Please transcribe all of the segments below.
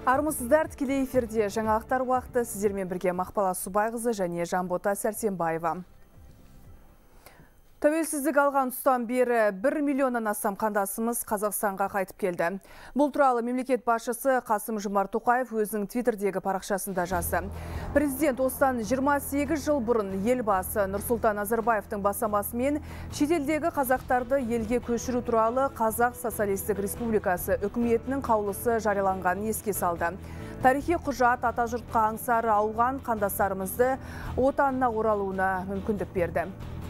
Армысыздар, тікелей эфирде жаңалықтар уақыты сіздермен бірге Мақпала Субайқызы және Жанбота Сәрсенбаева. Тәуелсіздік алған тұстан бері 1 миллионнан астам қандасымыз Қазақстанға қайтып келді. Бұл туралы мемлекет басшысы Қасым-Жомарт Тоқаев өзінің Твиттердегі парақшасында жазды. Президент осыдан 28 жыл бұрын елбасы Нұрсұлтан Назарбаевтың бастамасымен шетелдегі қазақтарды елге көшіру туралы Қазақ Социалистік Республикасы үкіметінің қаулысы жарияланғанын еске салды. Тарихи құжат атажұртқа аңсары ауған қандастарымызды отанына оралуына мүмкіндік берді.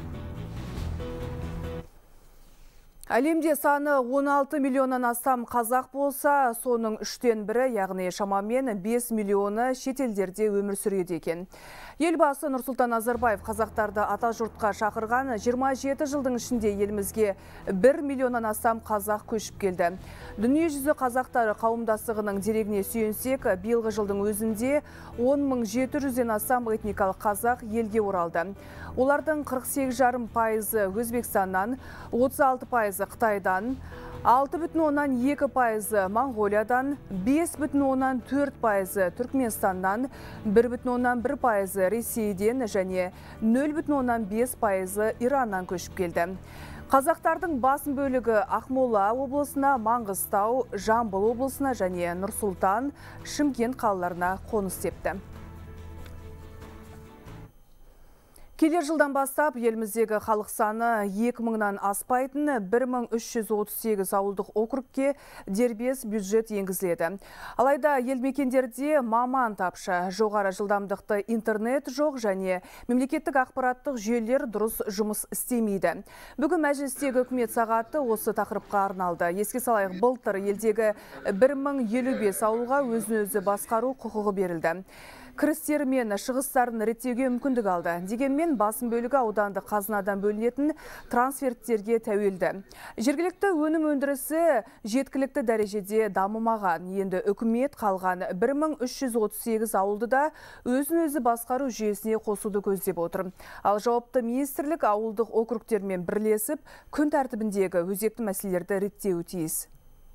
Әлемде саны 16 миллионнан астам қазақ болса, соның 3-тен бірі, яғни шамамен 5 миллионы шетелдерде өмір сүреді екен. Елбасы Нұрсұлтан Назарбаев қазақтарды атажұртқа шақырған 27 жылдың ішінде елімізге 1 миллионнан астам қазақ көшіп келді. Дүниежүзі қазақтары қауымдастығының дерегіне сүйенсек, биылғы жылдың өзінде 10.700-ден астам этникалық қазақ елге оралды. Олардың 48,5% Өзбекстаннан, 36% Қытайдан, 6,2% Монғолиядан, 5,4% Түркменстаннан, 1,1% Ресейден және 0,5% Ираннан көшіп келді. Қазақтардың басым бөлігі Ақмола облысына, Маңғыстау, Жамбыл облысына және Нұр-Сұлтан, Шымкент қалаларына қоныс тепті. Келер жылдан бастап еліміздегі халық саны 2000-нан аспайтын 1338 ауылдық округке дербес бюджет енгізіледі. Алайда ел мекендерде маман тапшы, жоғары жылдамдықты интернет жоқ және мемлекеттік ақпараттық жүйелер дұрыс жұмыс істемейді. Бүгін мәжілістегі үкімет сағаты осы тақырыпқа арналды. Еске салайық, былтыр елдегі 1055 ауылға өзін-өзі басқару құқығы берілді. Кірістері мен шығыстарын реттеуге мүмкіндік алды. Дегенмен басым бөлігі аудандық қазынадан бөлінетін трансферттерге тәуелді. Жергілікті өнім өндірісі жеткілікті дәрежеде дамымаған. Енді үкімет қалған 1338 ауылды да өзін-өзі басқару жүйесіне қосуды көздеп отыр. Ал жауапты министрлік ауылдық округтермен бірлесіп, күн тәртібіндегі өзекті мәселелерді реттеуі тиіс.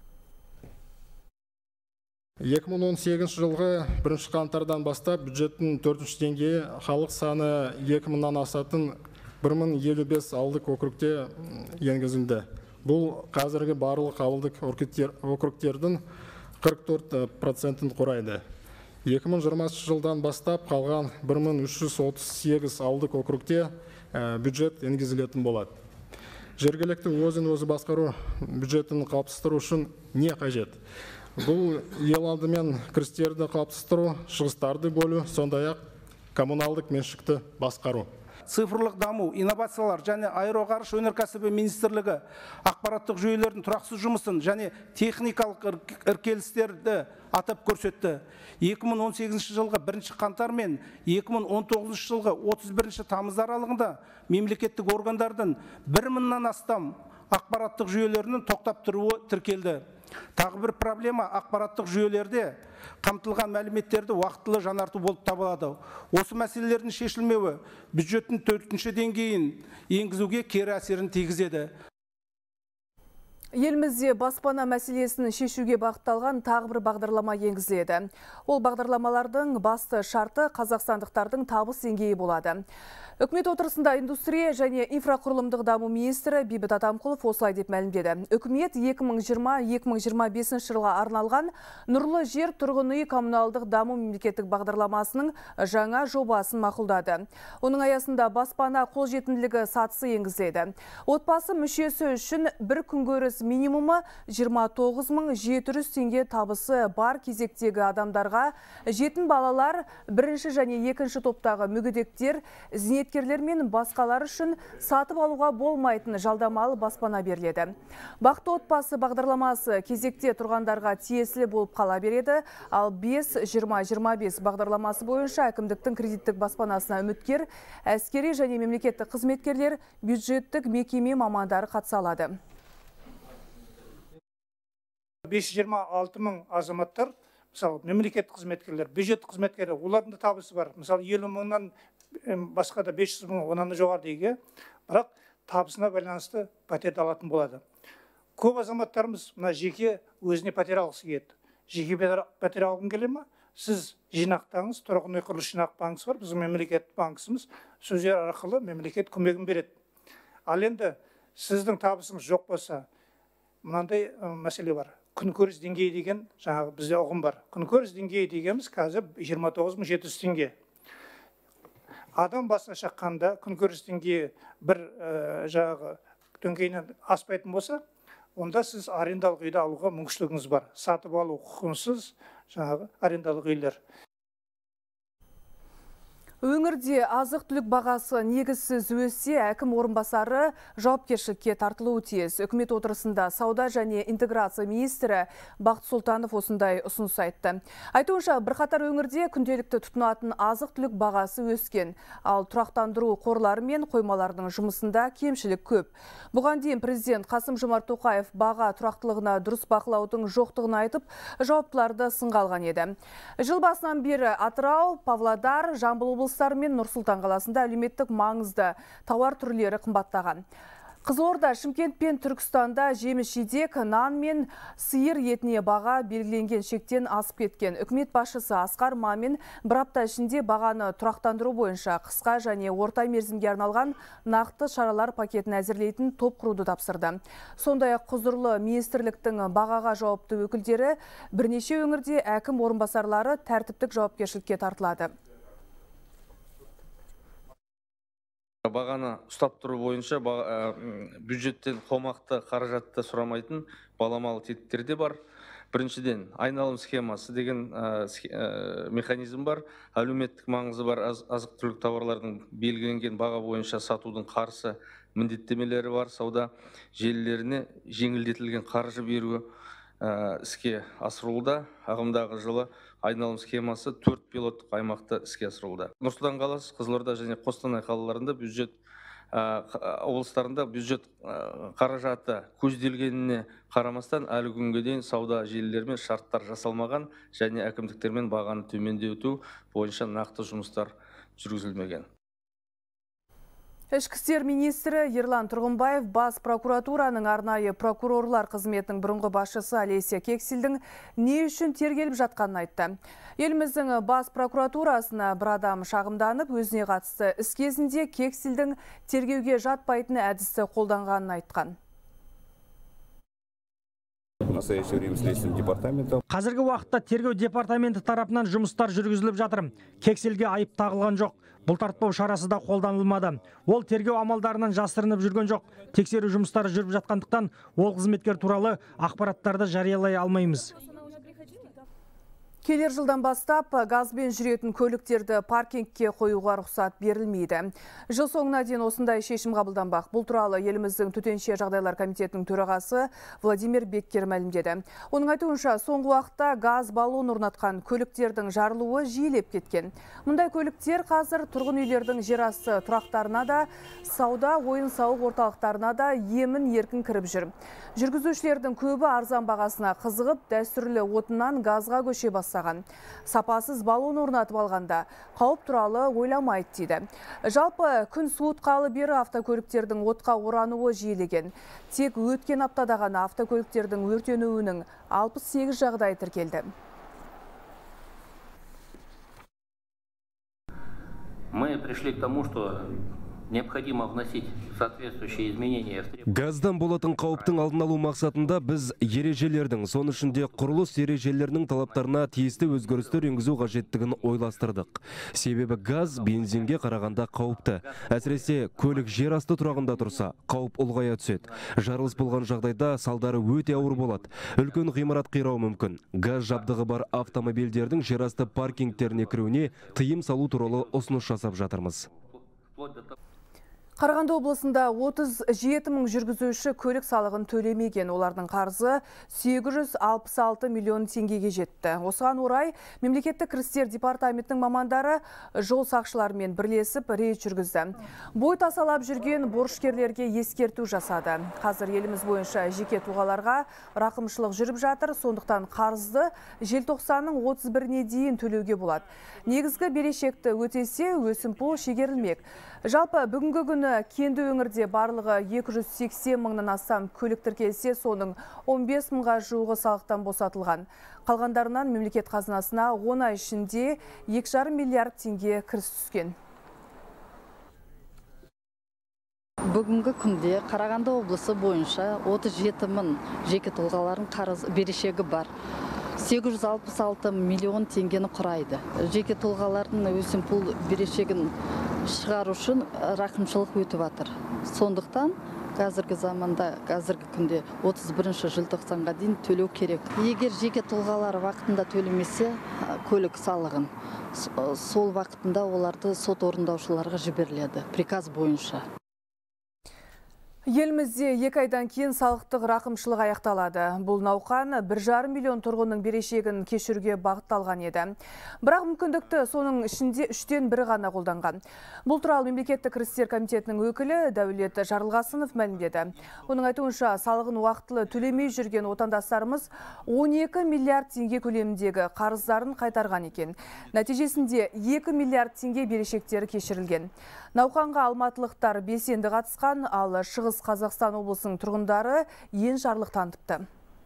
2018 жылғы 1 қаңтардан бастап бюджеттің 4-ші деңгейі халық саны 2000-нан асатын 1055 ауылдық округте енгізілді. Бұл қазіргі барлық ауылдық округтердің 44% құрайды. 2020 жылдан бастап қалған 1338 ауылдық округте бюджет енгізілетін болады. Жергілікті өзін-өзі басқару бюджетін қалыптастыру үшін не қажет? Бұл ел алдымен кірістерді қалыптастыру, шығыстарды бөлу, сондай-ақ коммуналдық меншікті басқару. Цифрлық даму, инновациялар және аэроғарыш өнеркәсібі министрлігі ақпараттық жүйелердің тұрақсыз жұмысын және техникалық іркелістерді атап көрсетті. 2018 жылғы 1 қаңтар мен 2019 жылғы 31 тамыз аралығында мемлекеттік органдардың 1000-нан астам ақпараттық жүйелерінің тоқтап тұруы тіркелді. Тағы бір проблема ақпараттық жүйелерде қамтылған мәліметтерді уақытылы жаңарту болып табылады. Осы мәселелердің шешілмеуі бюджеттің 4-ші деңгейін енгізуге кері әсерін тигізеді. Елімізде баспана мәселесін шешуге бағытталған тағы бір бағдарлама енгізіледі. Ол бағдарламалардың басты шарты қазақстандықтардың табыс деңгейі болады. Үкімет отырысында индустрия және инфрақұрылымдық даму министрі Бейбіт Атамқұлов осылай деп мәлімдеді. Үкімет 2020-2025 жылға арналған нұрлы жер тұрғын үй коммуналдық даму мемлекеттік бағдарламасының жаңа жобасын мақұлдады. Оның аясында баспана қолжетімділігі сатысы енгізіледі. Отбасы мүшесі үшін бір күнкөріс минимумы 29.700 теңге табысы бар кезектегі адамдарға, жетім балалар, бірінші және екінші топтағы мүгедектер, зейнеткерлер мен басқалар үшін сатып алуға болмайтын жалдамалы баспана беріледі. Бақытты отбасы бағдарламасы кезекте тұрғандарға тиесілі болып қала береді, ал 5-20-25 бағдарламасы бойынша әкімдіктің кредиттік баспанасына үміткер, әскери және мемлекеттік қызметкерлер, бюджеттік мекеме мамандары қатыса алады. 526 мың азаматтар, мысалы, мемлекеттік қызметкерлер, бюджет қызметкерлер, олардың да табысы бар. Мысалы, 50 мыңнан басқа да 500 мың, онан да жоғары дейге, бірақ табысына байланысты пәтерді алатын болады. Көп азаматтарымыз мына жеке өзіне пәтер алғысы келеді. жеке пәтер алғың келе ма? Сіз жинақтаңыз, тұрғын үй құрылыс жинақ банкісі бар, біздің мемлекет банкісіміз сөздер арқылы мемлекет көмегін береді. Ал енді сіздің табысыңыз жоқ болса, мынандай мәселе бар. Күнкөріс деңгейі деген жаңағы бізде ұғым бар. Күнкөріс деңгейі дегеніміз қазір 29.700 теңге. Адам басына шаққанда күнкөріс деңгейі бір жаңағы деңгейінен аспайтын болса, онда сіз арендалық үйді алуға мүмкіншілігіңіз бар. Сатып алу құқығынсыз жаңағы арендалық үйлер. Өңірде азық-түлік бағасы негізсіз өссе, әкім орынбасары жауапкершілікке тартылуы тиіс. Үкімет отырысында сауда және интеграция министрі Бақыт Сұлтанов осындай ұсыныс айтты. Айтуынша, бірқатар өңірде күнделікті тұтынатын азық-түлік бағасы өскен, ал тұрақтандыру қорлары мен қоймалардың жұмысында кемшілік көп. Бұған дейін президент Қасым-Жомарт Тоқаев баға тұрақтылығына дұрыс бақылаудың жоқтығын айтып, жауаптыларды сынға алған еді. Жыл басынан бері Атырау, Павлодар, Жамбыл облыстары мен Нұр-Сұлтан қаласында әлеуметтік маңызды тауар түрлері қымбаттаған. Қызылорда, Шымкент пен Түркістанда жеміс-жидек, нан мен сиыр етіне баға белгіленген шектен асып кеткен. Үкімет басшысы Асқар Мамин бір апта ішінде бағаны тұрақтандыру бойынша қысқа және орта мерзімге арналған нақты шаралар пакетін әзірлейтін топ құруды тапсырды. Сондай-ақ құзырлы министрліктің бағаға жауапты өкілдері бірнеше өңірде әкім орынбасарлары тәртіптік жауапкершілікке тартылады. Бағаны ұстап тұру бойынша бюджеттен қомақты қаражатты сұрамайтын баламалы тетіктер де бар. Біріншіден, айналым схемасы деген механизм бар. Әлеуметтік маңызы бар азық-түлік тауарлардың белгіленген баға бойынша сатудың қарсы міндеттемелері бар. Сауда желілеріне жеңілдетілген қаржы беруі іске асырылуда. Ағымдағы жылы айналым схемасы 4 пилоттық аймақта іске асырылуда. Нұр-Сұлтан қаласы, Қызылорда және Қостанай қалаларында облыстарында бюджет қаражаты көзделгеніне қарамастан әлі күнге дейін сауда желілерімен шарттар жасалмаған және әкімдіктермен бағаны төмендету бойынша нақты жұмыстар жүргізілмеген. Ішкі істер министрі Ерлан Тұрғынбаев бас прокуратураның арнайы прокурорлар қызметінің бұрынғы басшысы Олеся Кексельдің не үшін тергеліп жатқанын айтты. Еліміздің бас прокуратурасына бір адам шағымданып, өзіне қатысты іс кезінде Кексельдің тергеуге жатпайтын әдісті қолданғанын айтқан. Қазіргі уақытта тергеу департаменті тарапынан жұмыстар жүргізіліп жатыр. Кексельге айып тағылған жоқ. Бұлтартпау шарасы да қолданылмады. Ол тергеу амалдарынан жасырынып жүрген жоқ. Тексеру жұмыстары жүріп жатқандықтан ол қызметкер туралы ақпараттарды жариялай алмаймыз. Келер жылдан бастап газбен жүретін көліктерді паркингке қоюға рұқсат берілмейді. Жыл соңына дейін осындай шешім қабылданбақ. Бұл туралы еліміздің төтенше жағдайлар комитетінің төрағасы Владимир Беккер мәлімдеді. Оның айтуынша, соңғы уақытта газ баллон орнатқан көліктердің жарылуы жиілеп кеткен. Мұндай көліктер қазір тұрғын үйлердің жерасты тұрақтарына да, сауда, ойын-сауық орталықтарына да емін-еркін кіріп жүр. Жүргізушілердің көбі арзан бағасына қызығып, дәстүрлі отыннан газға көше бастаған. Сапасыз баллон орнатып алғанда қауіп туралы ойламайды дейді. Жалпы күн суытқалы бері автокөліктердің отқа орануы жиілеген. Тек өткен аптада ғана автокөліктердің өртенуінің 68 жағдай тіркелді. Мы пришли к тому, что необходимо вносить соответствующие изменения. Газдан болатын қауіптің алдын алу мақсатында біз ережелердің, соның ішінде құрылыс ережелерінің талаптарына тиісті өзгерістер енгізу қажеттігін ойластырдық. Себебі газ бензинге қарағанда қауіпті. Әсіресе көлік жер асты тұрағында тұрса, қауіп ұлғая түседі. Жарылыс болған жағдайда салдары өте ауыр болады. Үлкен ғимарат қирауы мүмкін. Газ жабдығы бар автомобильдердің жер асты паркингтеріне кіруіне тыйым салу туралы ұсыныс жасап жатырмыз. Қарағанды облысында 37 мың жүргізуші көлік салығын төлемеген. Олардың қарызы 866 миллион теңгеге жетті. Осыған орай мемлекеттік кірістер департаментінің мамандары жол сақшыларымен бірлесіп рейд жүргізді. Бой тасалап жүрген борышкерлерге ескерту жасады. Қазір еліміз бойынша жеке тұлғаларға рақымшылық жүріп жатыр, сондықтан қарызды желтоқсанның 31-не дейін төлеуге болады. Негізгі берешекті өтесе өсімпұл шегерілмек. Жалпы бүгінгі күні күні кенді өңірде барлығы 280 мыңнан астам көлік тіркелсе, соның 15 мыңға жуығы салықтан босатылған. Қалғандарынан мемлекет қазынасына 10 ай ішінде 2,5 миллиард теңге кіріс түскен. Бүгінгі күнде Қарағанды облысы бойынша 37 мың жеке тұлғалардың қарыз берешегі бар. 866 миллион теңгені құрайды. Жеке тұлғалардың өсімпұл берешегін шығару үшін рақымшылық өтіп жатыр. Сондықтан қазіргі заманда, қазіргі күнде 31 желтоқсанға дейін төлеу керек. Егер жеке тұлғалар вақытында төлемесе көлік салығын, сол вақытында оларды сот орындаушыларға жіберіледі, приказ бойынша. Елімізде 2 айдан кейін салықтық рақымшылық аяқталады. Бұл науқан 1,5 миллион тұрғынның берешегін кешіруге бағытталған еді. Бірақ мүмкіндікті соның ішінде 3-тен 1 ғана қолданған. Бұл туралы Мемлекеттік кірістер комитетінің өкілі Дәулет Жарылғасынов мәлімдеді. Оның айтуынша, салығын уақытылы төлемей жүрген отандастарымыз 12 миллиард теңге көлеміндегі қарыздарын қайтарған екен. Нәтижесінде 2 миллиард теңге берешектері кешірілген. Науқанға алматылықтар белсенді қатысқан, ал Шығыс Қазақстан облысының тұрғындары енжарлық танытыпты.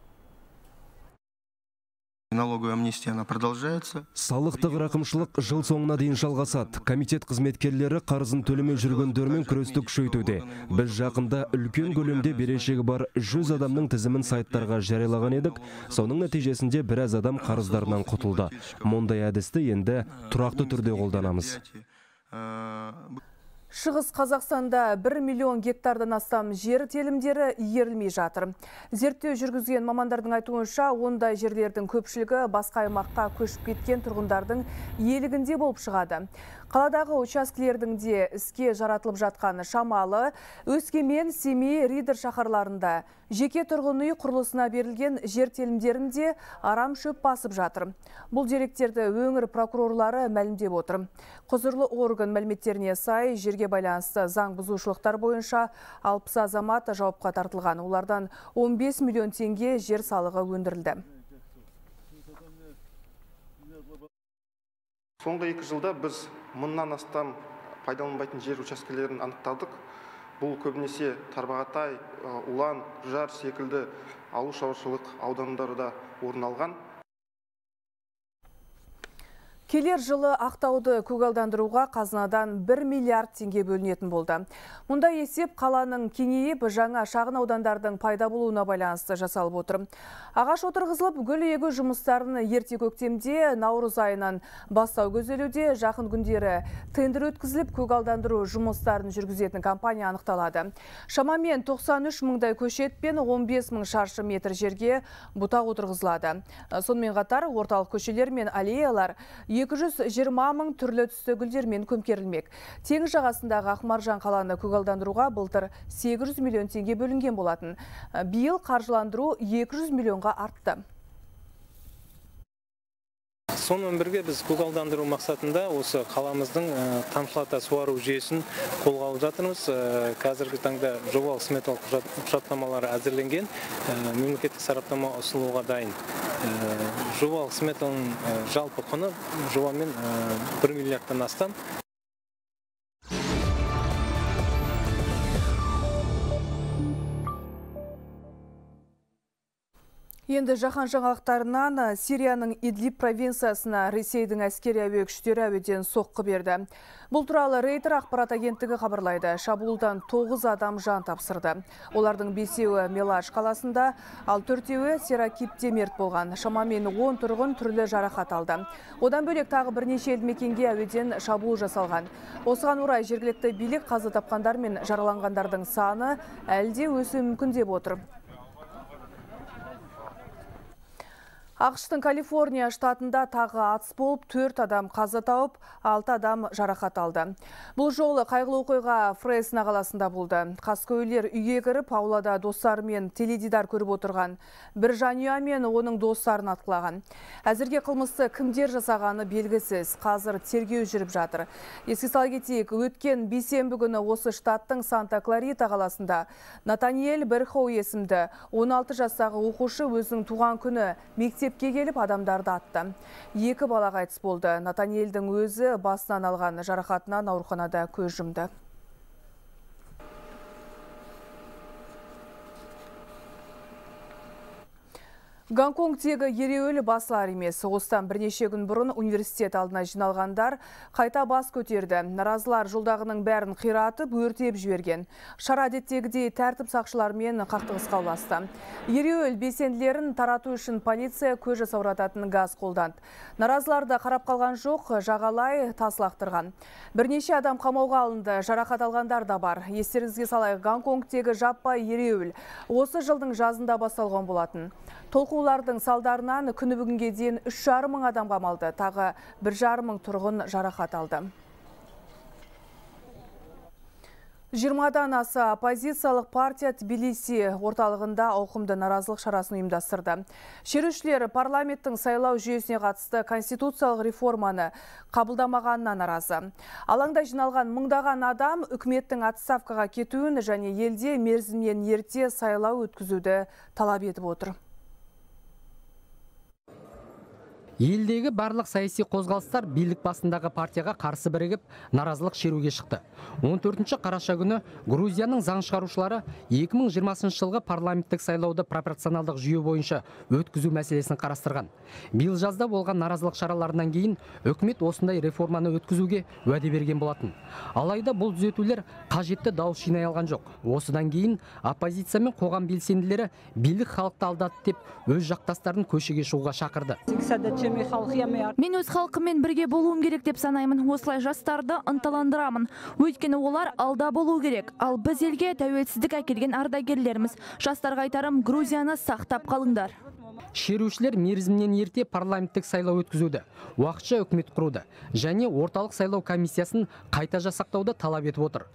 Налоговая амнистия продолжается. Салықтық рақымшылық жыл соңына дейін жалғасады. Комитет қызметкерлері қарызын төлемей жүргендермен күресті күшейтуде. Біз жақында үлкен көлемде берешегі бар 100 адамның тізімін сайттарға жариялаған едік. Соның нәтижесінде біраз адам қарыздарынан құтылды. Мұндай әдісті енді тұрақты түрде қолданамыз. Шығыс Қазақстанда 1 миллион гектардан астам жер телімдері игерілмей жатыр. Зерттеу жүргізген мамандардың айтуынша, ондай жерлердің көпшілігі басқа аймаққа көшіп кеткен тұрғындардың иелігінде болып шығады. Қаладағы учаскелердің де іске жаратылып жатқаны шамалы. Өскемен, Семей, Риддер шаһарларында жеке тұрғын үй құрылысына берілген жер телімдерінде арам шөп басып жатыр. Бұл деректерді өңір прокурорлары мәлімдеп отыр. Құзырлы орган мәліметтеріне сай, жерге байланысты заң бұзушылықтар бойынша 60 азамат жауапқа тартылған. Олардан 15 миллион теңге жер салығы өндірілді. Соңғы 2 жылда біз 1000-нан астам пайдаланбайтын жер учаскелерін анықтадық. Бұл көбінесе Тарбағатай, Улан, Жар секілді ауыл шаруашылық аудандарында орын алған. Келер жылы Ақтауды көгалдандыруға қазынадан 1 миллиард теңге бөлінетін болды. Мұнда есеп қаланың кеңейіп, жаңа шағын аудандардың пайда болуына байланысты жасалып отыр. Ағаш отырғызылып, гүл егу жұмыстарын ерте көктемде, наурыз айынан бастау көзделуде. Жақын күндері тендер өткізіліп, көгалдандыру жұмыстарын жүргізетін компания анықталады. Шамамен 93 мыңдай көшет пен 15 мың шаршы метр жерге бұтақ отырғызылады. Сонымен қатар орталық көшелер мен аллеялар 220 мың түрлі түсті гүлдермен көмкерілмек. Теңіз жағасындағы Ақмаржан қаланы көгалдандыруға былтыр 800 миллион теңге бөлінген болатын. Биыл қаржыландыру 200 миллионға артты. Сонымен бірге біз көгалдандыру мақсатында осы қаламыздың тамшылата суару жүйесін қолға алып жатырмыз. Қазіргі таңда жобалық сметалық құжаттамалары әзірленген, мемлекеттік сараптама ұсынуға дайын. Жобалық сметаның жалпы құны жобамен 1 миллиардтан астам. Енді жаһан жаңалықтарынан Сирияның Идлиб провинциясына Ресейдің әскери әуе күштері әуеден соққы берді. Бұл туралы Рейтер ақпарат агенттігі хабарлайды. Шабуылдан 9 адам жан тапсырды. Олардың 5-еуі Мелаж қаласында, ал 4-еуі Серакипте мерт болған. Шамамен 10 тұрғын түрлі жарақат алды. Одан бөлек тағы бірнеше елді мекенге әуеден шабуыл жасалған. Осыған орай жергілікті билік қаза тапқандар мен жараланғандардың саны әлде өсуі мүмкін деп отыр. ақш-тың Калифорния штатында тағы атыс болып, 4 адам қаза тауып, 6 адам жарақат алды. Бұл жолы қайғылы оқиға Фресно қаласында болды. Қаскөйлер үйге кіріп, аулада достарымен теледидар көріп отырған бір жанұя мен оның достарын атқылаған. Әзірге қылмысты кімдер жасағаны белгісіз. Қазір тергеу жүріп жатыр. Еске сала кетейік, өткен бейсенбі күні осы штаттың Санта-Кларита қаласында Натаниэль Берхоу есімді 16 жастағы оқушы өзінің туған күні мектепке келіп адамдарды атты. 2 бала қайтыс болды. Натаниэльдің өзі басынан алған жарақатынан ауруханада көз жұмды. Гонконгтегі ереуіл басылар емес. Осыдан бірнеше күн бұрын университет алдына жиналғандар қайта бас көтерді. Наразылар жолдағының бәрін қиратып, өртеп жіберген. Шара әдеттегідей тәртіп сақшылармен қақтығысқа ұласты. Ереуіл белсенділерін тарату үшін полиция көз жасаурататын газ қолданды. Наразыларды қарап қалған жоқ, жағалай тас лақтырған. Бірнеше адам қамауға алынды, жарақат алғандар да бар. Естеріңізге салайық, Гонконгтегі жаппай ереуіл осы жылдың жазында басталған болатын. Толқулардың салдарынан күні бүгінге дейін 3,5 мың адам қамалды, тағы 1,5 мың тұрғын жарақат алды. 20-дан аса оппозициялық партия Тбилиси орталығында ауқымды наразылық шарасын ұйымдастырды. Шерушілер парламенттің сайлау жүйесіне қатысты конституциялық реформаны қабылдамағанына наразы. Алаңда жиналған мыңдаған адам үкіметтің отставкаға кетуін және елде мерзімнен ерте сайлау өткізуді талап етіп отыр. Елдегі барлық саяси қозғалыстар билік басындағы партияға қарсы бірігіп, наразылық шеруге шықты. 14 қараша күні Грузияның заң шығарушылары 2020 жылғы парламенттік сайлауды пропорционалдық жүйе бойынша өткізу мәселесін қарастырған. Биыл жазда болған наразылық шараларынан кейін үкімет осындай реформаны өткізуге уәде берген болатын. Алайда бұл түзетулер қажетті дауыс жинай алған жоқ. Осыдан кейін оппозиция мен қоғам белсенділері билік халықты алдады деп өз жақтастарын көшеге шығуға шақырды. Мен өз халқыммен бірге болуым керек деп санаймын. Осылай жастарды ынталандырамын. Өйткені олар алда болу керек. Ал біз елге тәуелсіздік әкелген ардагерлеріміз. Жастарға айтарым, Грузияны сақтап қалыңдар. Шерушілер мерзімнен ерте парламенттік сайлау өткізуді, уақытша үкімет құруды және орталық сайлау комиссиясын қайта жасақтауды талап етіп отыр.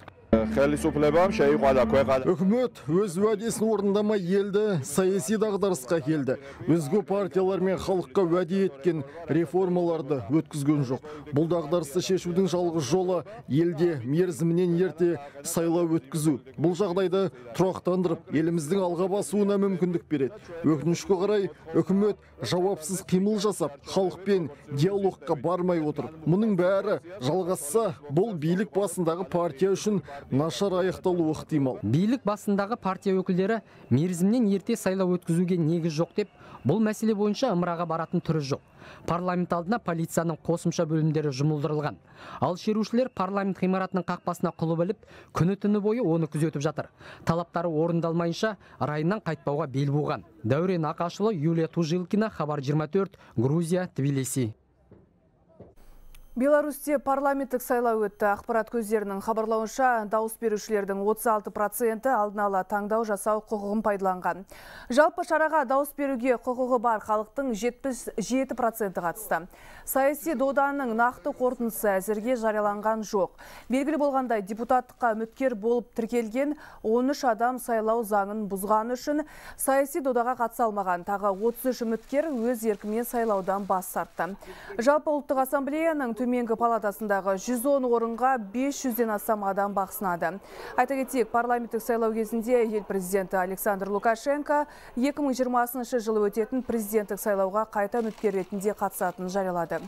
Үкімет өз уәдесін орындамай елді саяси дағдарысқа келді. Өзге партиялар мен халыққа уәде еткен реформаларды өткізген жоқ. Бұл дағдарысты шешудің жалғыз жолы елде мерзімінен ерте сайлау өткізу. Бұл жағдайды тұрақтандырып, еліміздің алға басуына мүмкіндік береді. Өкінішке қарай, үкімет жауапсыз қимыл жасап, халықпен диалогқа бармай отыр. Мұның бәрі жалғасса, бұл билік басындағы партия үшін нашар аяқталуы ықтимал. Билік басындағы партия өкілдері мерзімнен ерте сайлау өткізуге негіз жоқ деп, бұл мәселе бойынша ымыраға баратын түрі жоқ. Парламент алдына полицияның қосымша бөлімдері жұмылдырылған. Ал шерушілер парламент ғимаратының қақпасына құлып іліп, күні-түні бойы оны күзетіп жатыр. Талаптары орындалмайынша райынан қайтпауға бел буған. Дәурен Ақашұлы, Юлия Тужилкина, Хабар 24, Грузия, Тбилиси. Беларусьте парламенттік сайлау өтті. Ақпарат көздерінің хабарлауынша дауыс берушілердің 36% алдын ала таңдау жасау құқығын пайдаланған. Жалпы шараға дауыс беруге құқығы бар халықтың 77% қатысты. Саяси доданың нақты қорытындысы әзірге жарияланған жоқ. Белгілі болғандай, депутаттыққа үміткер болып тіркелген 13 адам сайлау заңын бұзған үшін саяси додаға қатыса алмаған. Тағы 33 үміткер өз еркімен сайлаудан бас тартты. Жалпы ұлттық ассамблеяның төменгі палатасындағы 110 орынға 500-ден астам адам бақ сынады. Айта кетейік, парламенттік сайлау кезінде ел президенті Александр Лукашенко 2020 жылы өтетін президенттік сайлауға қайта үміткер ретінде қатысатынын жариялады.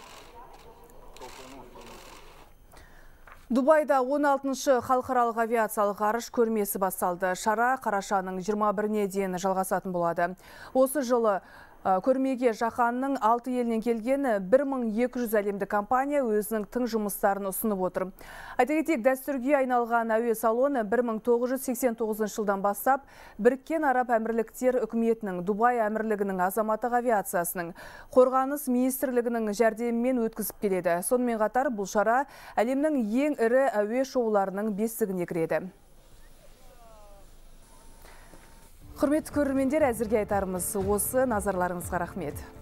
Дубайда 16-шы халықаралық авиациялық ғарыш көрмесі басталды. Шара қарашаның 21-не дейін жалғасатын болады. Осы жылы көрмеге жаһанның 6 елінен келген 1200 әлемдік компания өзінің тың жұмыстарын ұсынып отыр. Айта кетейік, дәстүрге айналған әуе салоны 1989 жылдан бастап Біріккен Араб Әмірліктер үкіметінің, Дубай әмірлігінің азаматтық авиациясының, қорғаныс министрлігінің жәрдемімен өткізіп келеді. Сонымен қатар бұл шара әлемнің ең ірі әуе шоуларының бестігіне кіреді. Құрметті көрермендер, әзірге айтарымыз осы. Назарларыңызға рахмет.